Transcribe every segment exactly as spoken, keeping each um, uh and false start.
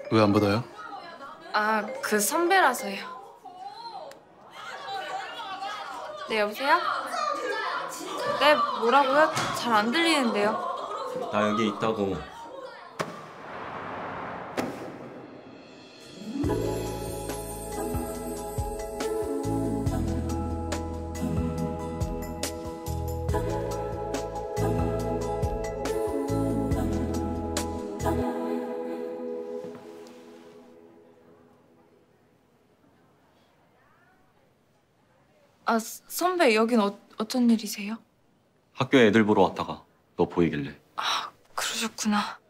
왜 안 받아요? 아, 그 선배라서요. 네, 여보세요? 네, 뭐라고요? 잘 안 들리는데요. 나 여기 있다고. 아, 선배, 여긴 어, 어쩐 일이세요? 학교에 애들 보러 왔다가 너 보이길래. 아, 그러셨구나.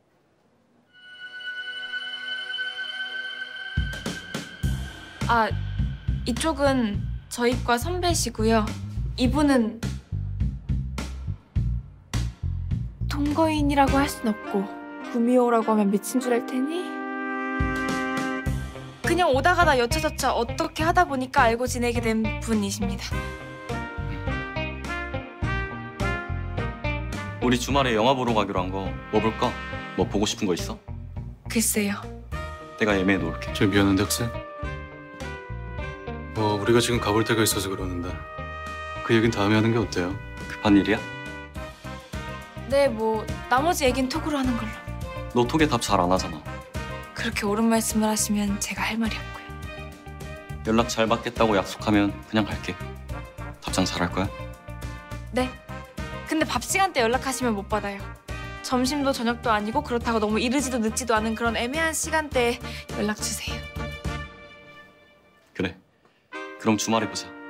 아, 이쪽은 저희과 선배시고요. 이분은 동거인이라고 할 순 없고 구미호라고 하면 미친 줄 알 테니 그냥 오다 가다 여차저차 어떻게 하다 보니까 알고 지내게 된 분이십니다. 우리 주말에 영화 보러 가기로 한 거 뭐 볼까? 뭐 보고 싶은 거 있어? 글쎄요. 내가 예매해 놓을게. 저 미안한데 학생. 뭐 우리가 지금 가볼 데가 있어서 그러는데 그 얘긴 다음에 하는 게 어때요? 급한 일이야? 네, 뭐 나머지 얘긴 톡으로 하는 걸로. 너 톡에 답 잘 안 하잖아. 그렇게 옳은 말씀을 하시면 제가 할 말이 없고요. 연락 잘 받겠다고 약속하면 그냥 갈게. 답장 잘 할 거야? 네. 근데 밥 시간 때 연락하시면 못 받아요. 점심도 저녁도 아니고 그렇다고 너무 이르지도 늦지도 않은 그런 애매한 시간대에 연락 주세요. 그래. 그럼 주말에 보자.